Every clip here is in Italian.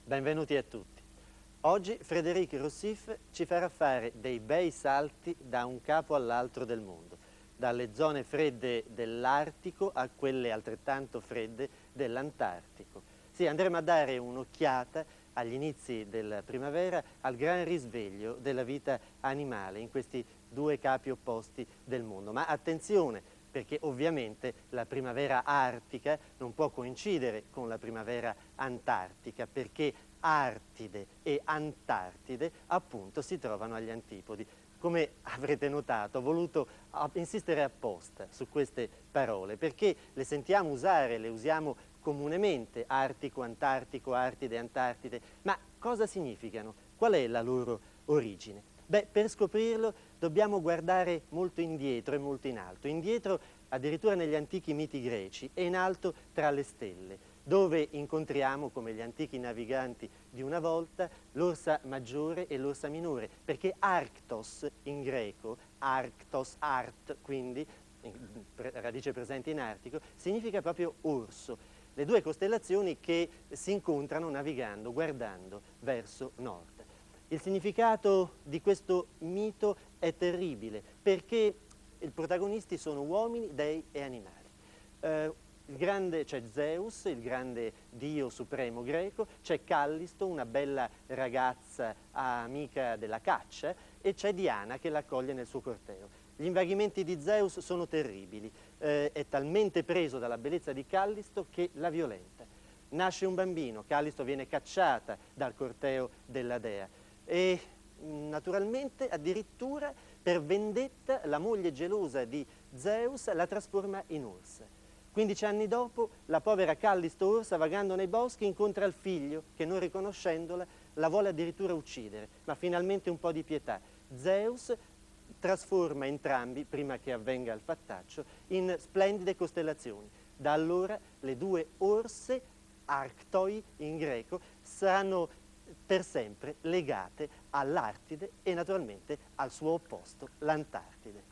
Benvenuti a tutti. Oggi Frédéric Roussif ci farà fare dei bei salti da un capo all'altro del mondo, dalle zone fredde dell'Artico a quelle altrettanto fredde dell'Antartico. Sì, andremo a dare un'occhiata agli inizi della primavera, al gran risveglio della vita animale in questi due capi opposti del mondo. Ma attenzione, perché ovviamente la primavera artica non può coincidere con la primavera antartica, perché Artide e Antartide appunto si trovano agli antipodi. Come avrete notato, ho voluto insistere apposta su queste parole, perché le sentiamo usare, le usiamo comunemente, Artico, Antartico, Artide, Antartide, ma cosa significano? Qual è la loro origine? Beh, per scoprirlo dobbiamo guardare molto indietro e molto in alto, indietro addirittura negli antichi miti greci e in alto tra le stelle, dove incontriamo, come gli antichi naviganti di una volta, l'orsa maggiore e l'orsa minore, perché Arctos in greco, Arctos, art, quindi radice presente in Artico, significa proprio orso. Le due costellazioni che si incontrano navigando, guardando verso nord. Il significato di questo mito è terribile perché i protagonisti sono uomini, dei e animali. C'è Zeus, il grande dio supremo greco, c'è Callisto, una bella ragazza amica della caccia, e c'è Diana che l'accoglie nel suo corteo. Gli invaghimenti di Zeus sono terribili, è talmente preso dalla bellezza di Callisto che la violenta. Nasce un bambino, Callisto viene cacciata dal corteo della dea e naturalmente addirittura per vendetta la moglie gelosa di Zeus la trasforma in orsa. 15 anni dopo la povera Callisto orsa, vagando nei boschi, incontra il figlio che, non riconoscendola, la vuole addirittura uccidere, ma finalmente un po' di pietà. Zeus trasforma entrambi, prima che avvenga il fattaccio, in splendide costellazioni. Da allora le due orse, Arctoi in greco, saranno per sempre legate all'Artide e naturalmente al suo opposto, l'Antartide.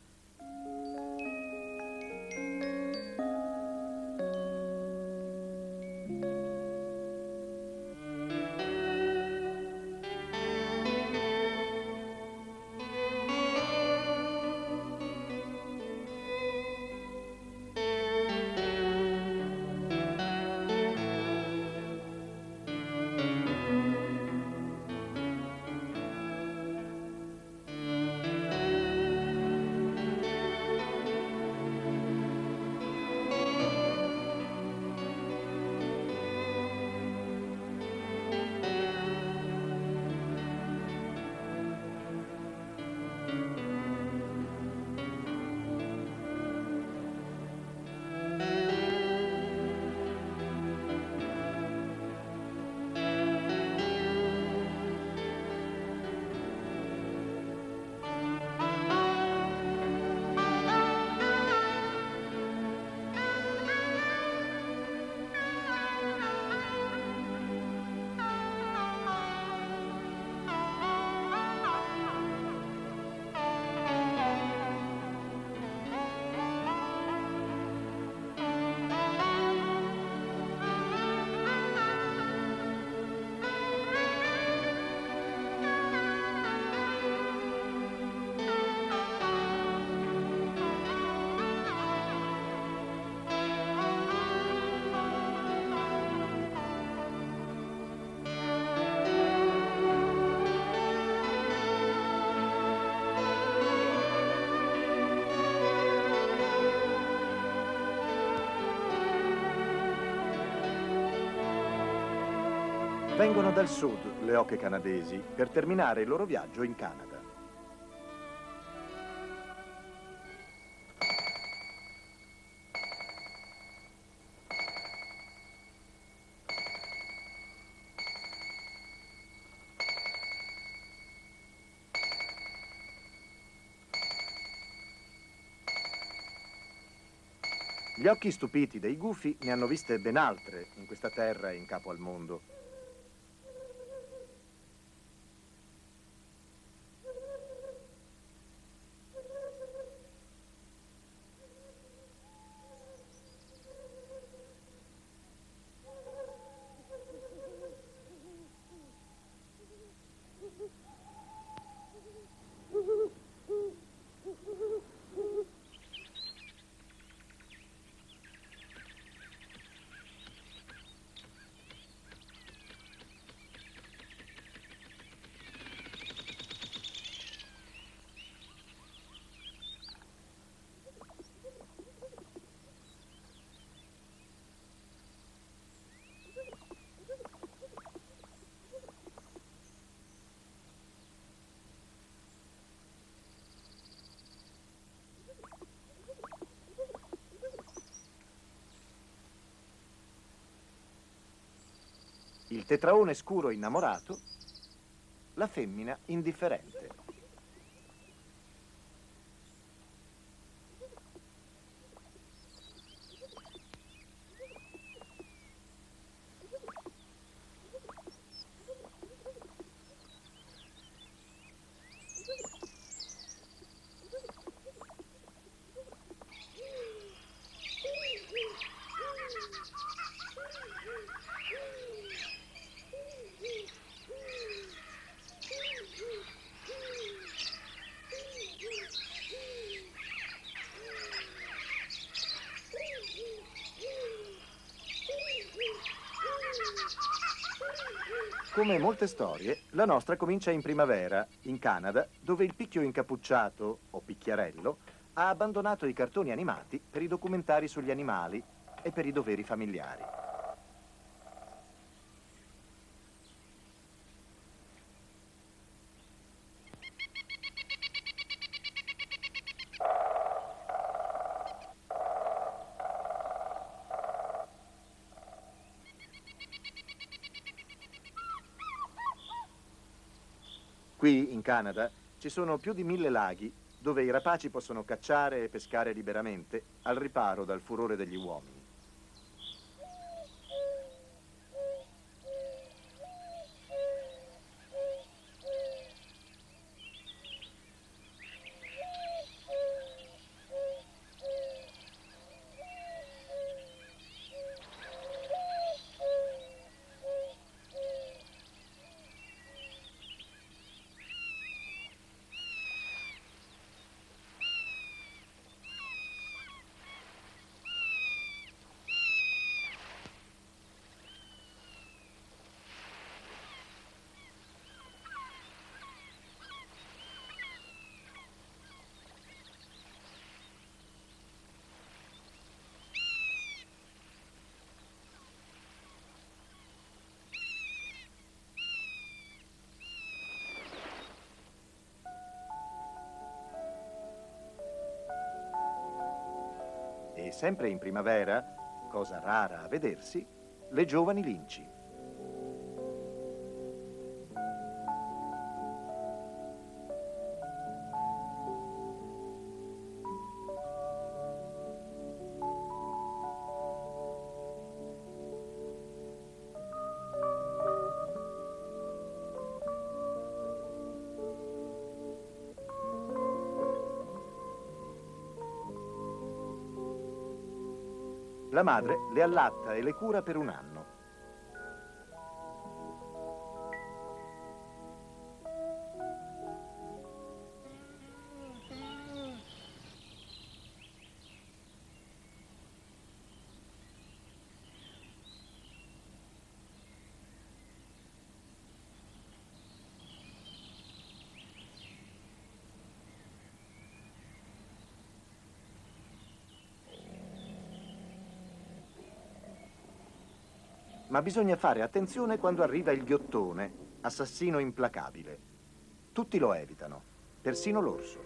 Vengono dal sud le oche canadesi per terminare il loro viaggio in Canada. Gli occhi stupiti dei gufi ne hanno viste ben altre in questa terra in capo al mondo. il tetraone scuro innamorato, la femmina indifferente. Come molte storie, la nostra comincia in primavera, in Canada, dove il picchio incappucciato, o picchiarello, ha abbandonato i cartoni animati per i documentari sugli animali e per i doveri familiari. Qui, in Canada, ci sono più di 1000 laghi dove i rapaci possono cacciare e pescare liberamente al riparo dal furore degli uomini. E sempre in primavera, cosa rara a vedersi, le giovani linci. La madre le allatta e le cura per un anno. Ma bisogna fare attenzione quando arriva il ghiottone, assassino implacabile. Tutti lo evitano, persino l'orso.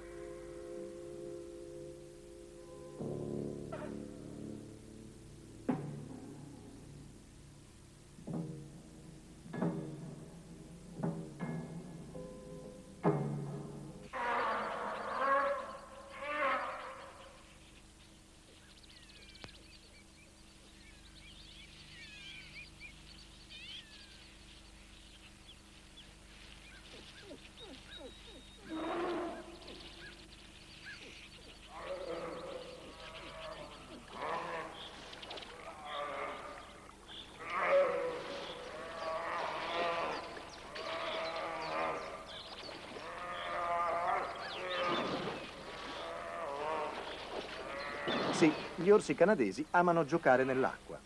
Sì, gli orsi canadesi amano giocare nell'acqua.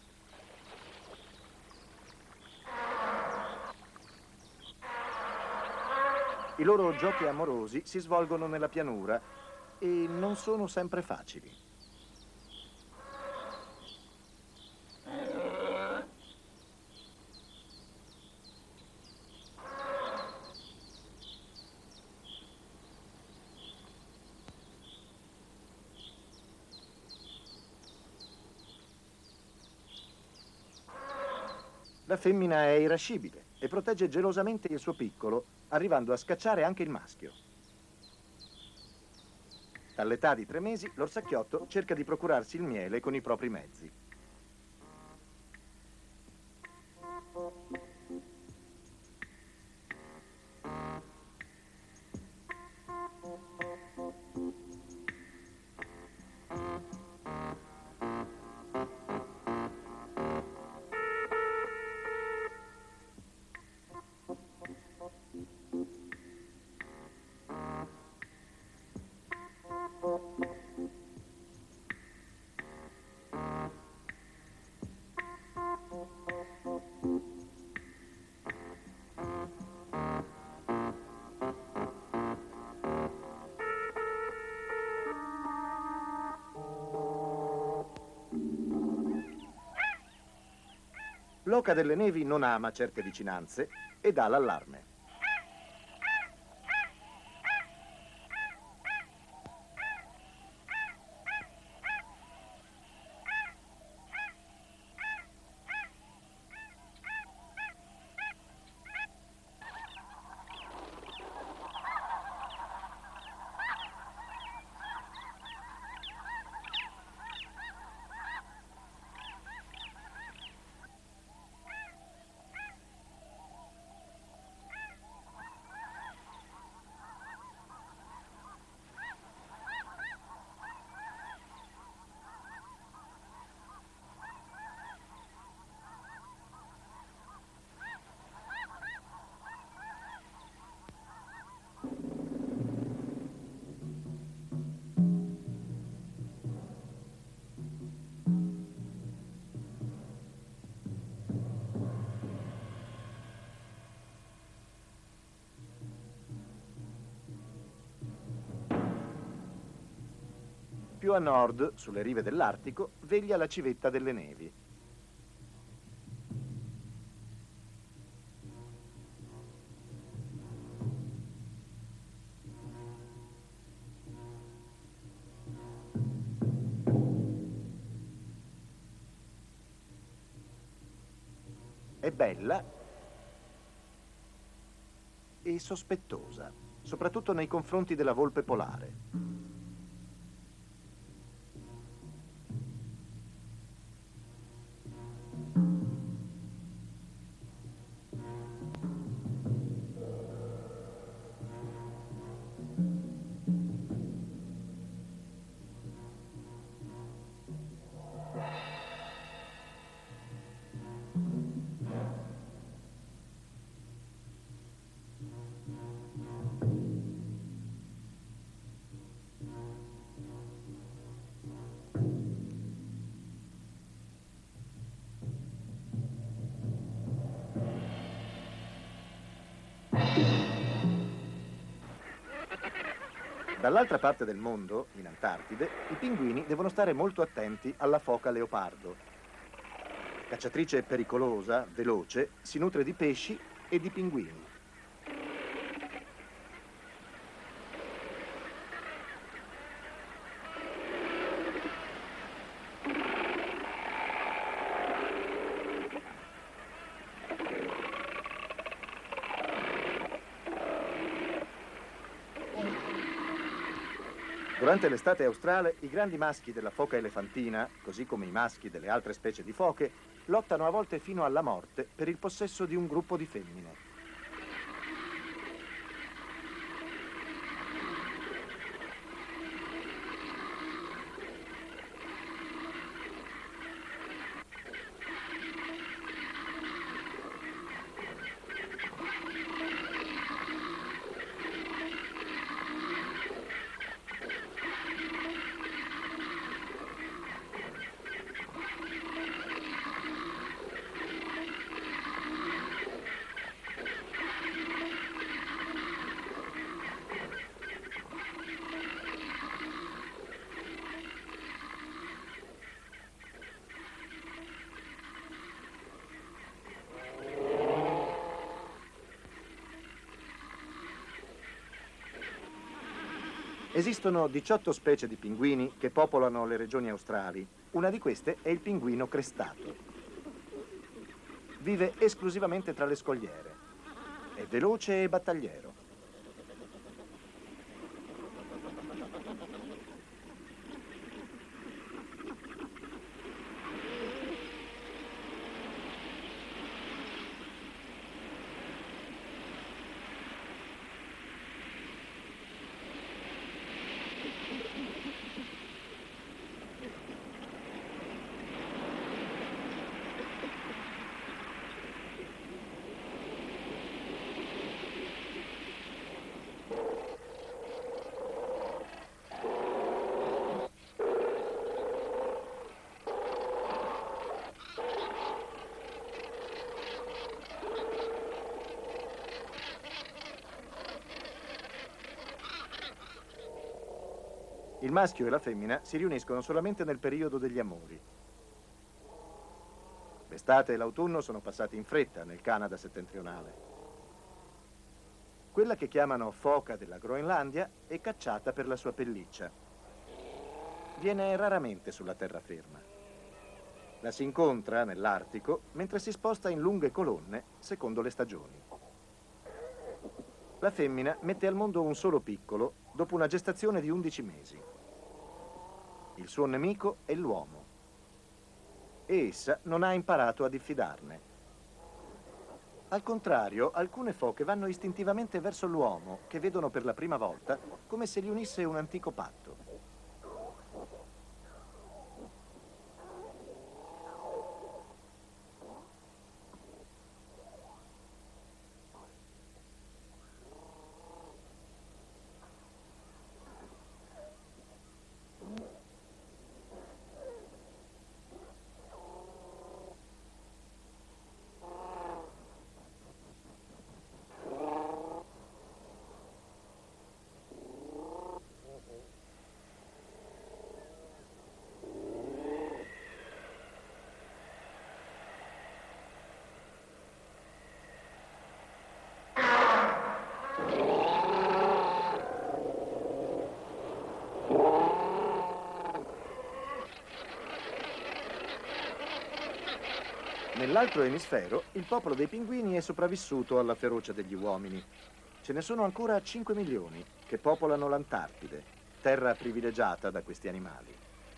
I loro giochi amorosi si svolgono nella pianura e non sono sempre facili. La femmina è irascibile e protegge gelosamente il suo piccolo, arrivando a scacciare anche il maschio. All'età di 3 mesi, l'orsacchiotto cerca di procurarsi il miele con i propri mezzi. L'oca delle nevi non ama certe vicinanze e dà l'allarme. Più a nord, sulle rive dell'Artico, veglia la civetta delle nevi. È bella e sospettosa, soprattutto nei confronti della volpe polare. Dall'altra parte del mondo, in Antartide, i pinguini devono stare molto attenti alla foca leopardo. Cacciatrice pericolosa, veloce, si nutre di pesci e di pinguini. Durante l'estate australe, i grandi maschi della foca elefantina, così come i maschi delle altre specie di foche, lottano a volte fino alla morte per il possesso di un gruppo di femmine. Esistono 18 specie di pinguini che popolano le regioni australi. Una di queste è il pinguino crestato. Vive esclusivamente tra le scogliere. È veloce e battagliero. Il maschio e la femmina si riuniscono solamente nel periodo degli amori. L'estate e l'autunno sono passati in fretta nel Canada settentrionale. Quella che chiamano foca della Groenlandia è cacciata per la sua pelliccia. Viene raramente sulla terraferma. La si incontra nell'Artico mentre si sposta in lunghe colonne secondo le stagioni. La femmina mette al mondo un solo piccolo dopo una gestazione di 11 mesi. Il suo nemico è l'uomo e essa non ha imparato a diffidarne. Al contrario, alcune foche vanno istintivamente verso l'uomo che vedono per la prima volta come se li unisse un antico patto. Nell'altro emisfero, il popolo dei pinguini è sopravvissuto alla ferocia degli uomini. Ce ne sono ancora 5 milioni che popolano l'Antartide, terra privilegiata da questi animali.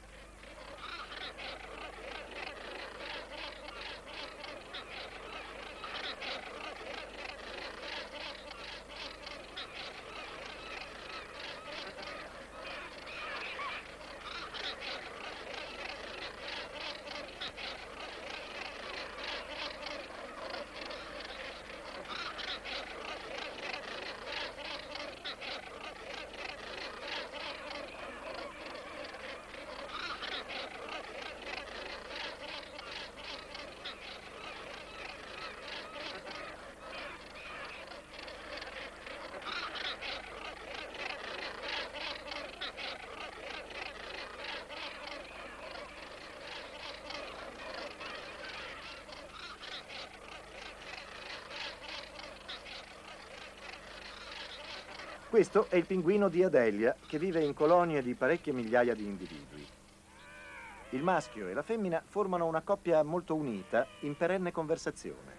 Questo è il pinguino di Adelia, che vive in colonie di parecchie migliaia di individui. Il maschio e la femmina formano una coppia molto unita, in perenne conversazione.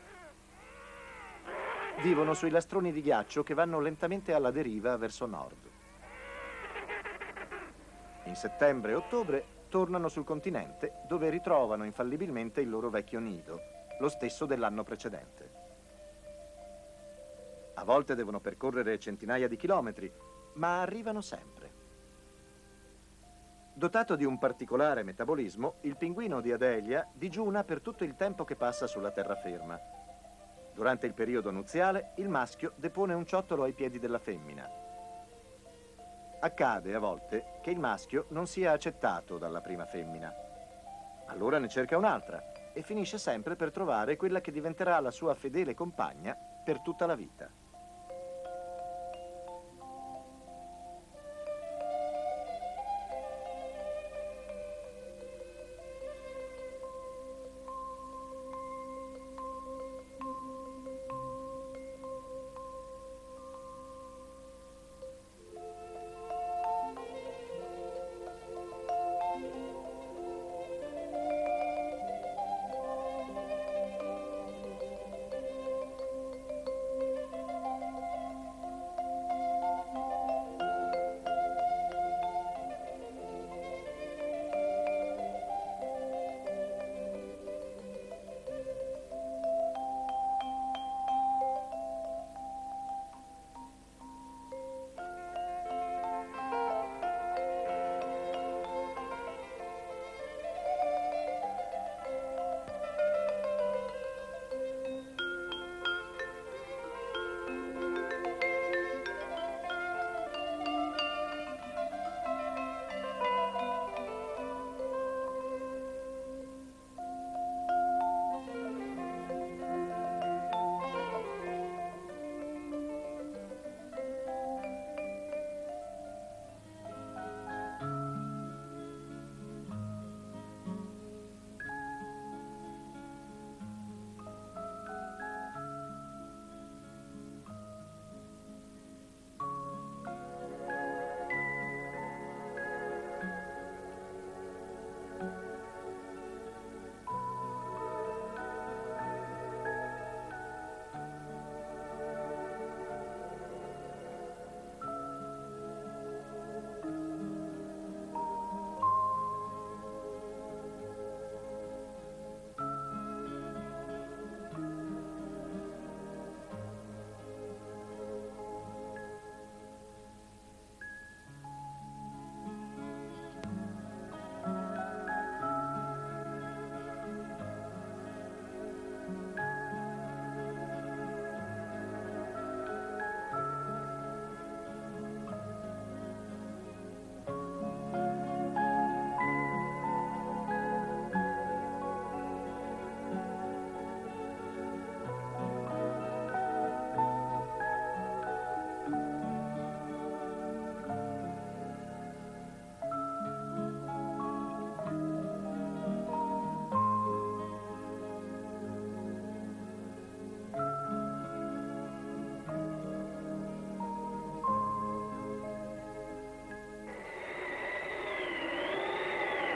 Vivono sui lastroni di ghiaccio che vanno lentamente alla deriva verso nord. In settembre e ottobre tornano sul continente, dove ritrovano infallibilmente il loro vecchio nido, lo stesso dell'anno precedente. A volte devono percorrere centinaia di chilometri, ma arrivano sempre. Dotato di un particolare metabolismo, il pinguino di Adelia digiuna per tutto il tempo che passa sulla terraferma. Durante il periodo nuziale, il maschio depone un ciottolo ai piedi della femmina. Accade a volte che il maschio non sia accettato dalla prima femmina. Allora ne cerca un'altra e finisce sempre per trovare quella che diventerà la sua fedele compagna per tutta la vita.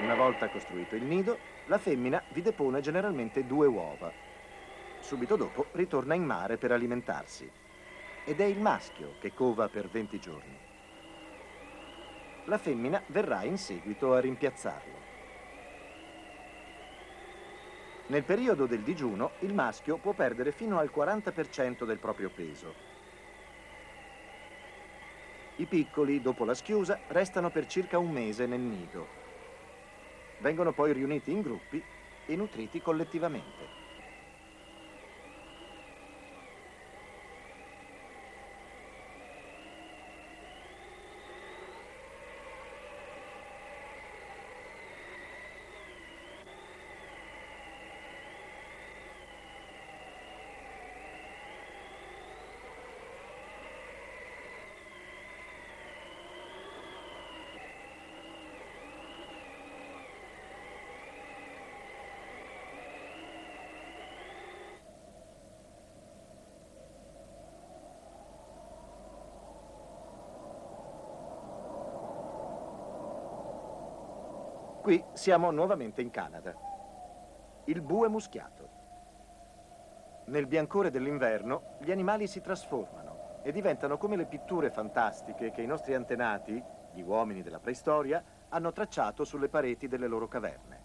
Una volta costruito il nido, la femmina vi depone generalmente 2 uova. Subito dopo ritorna in mare per alimentarsi. Ed è il maschio che cova per 20 giorni. La femmina verrà in seguito a rimpiazzarlo. Nel periodo del digiuno, il maschio può perdere fino al 40% del proprio peso. I piccoli, dopo la schiusa, restano per circa un mese nel nido. Vengono poi riuniti in gruppi e nutriti collettivamente. Qui siamo nuovamente in Canada. Il bue muschiato. Nel biancore dell'inverno gli animali si trasformano e diventano come le pitture fantastiche che i nostri antenati, gli uomini della preistoria, hanno tracciato sulle pareti delle loro caverne.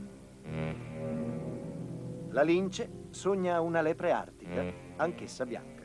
La lince sogna una lepre artica, anch'essa bianca.